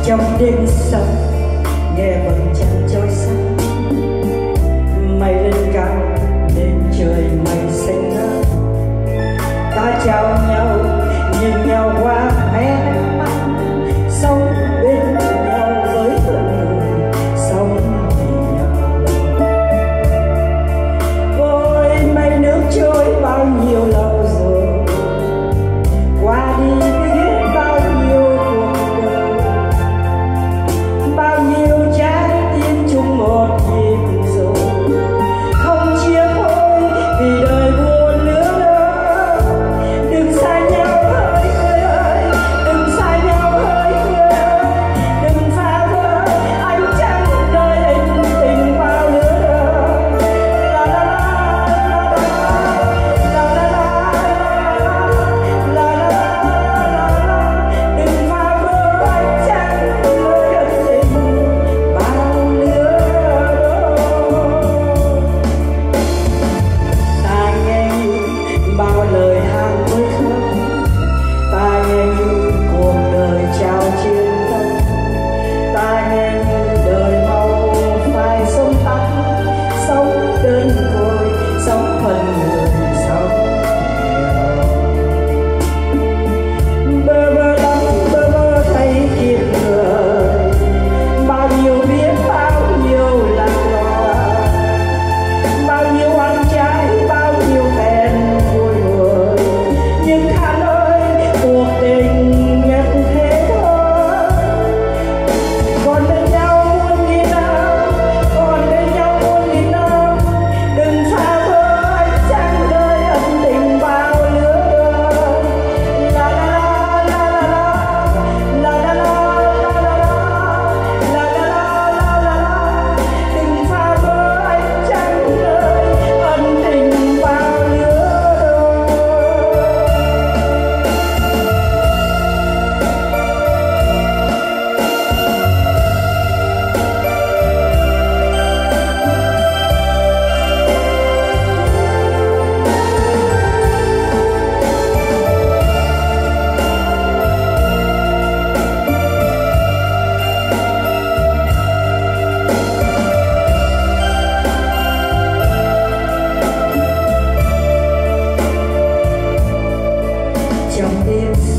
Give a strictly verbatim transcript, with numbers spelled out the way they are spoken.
trong đêm sâu nghe vầng trăng trôi sáng, mây lên cao nên trời mây xanh ngát, ta chào nhau nhìn nhau qua mé mắt, sống bên nhau với từng người sống vì nhau. Ôi mây nước trôi bao nhiêu lâu rồi, qua đi biết bao nhiêu cuộc đời, bao nhiêu trái tim chung một nhịp rồi, không chia thôi vì đời buồn nữa. Đừng xa nhau hỡi người ơi, đừng xa nhau hỡi người ơi, đừng phá vỡ ánh trăng đời anh tình bao lứa đời. La la la la la la la la, đừng phá vỡ ánh trăng đời anh tình bao lứa đôi. Ta nghe như bao lời hát với khóc, ta nghe như cuộc đời trao trên tóc, ta nghe như đời mau phải sống tắt, sống đơn côi, sống phần người, sống nghèo. Bơ vơ lắm, bơ vơ thấy kịp người, bao nhiêu biết bao nhiêu lạc loài, bao nhiêu ăn trái, bao nhiêu hẹn vui người. Nhưng Than ơi, cuộc tình nhất thế thôi, còn bên nhau muôn nghìn năm, còn bên nhau muôn nghìn năm. Đừng phá vỡ ánh trăng đời ân tình bao lứa đời. La la la la la la la la la la la la la. Đừng phá vỡ ánh trăng đời ân tình bao lứa đời. Trong đêm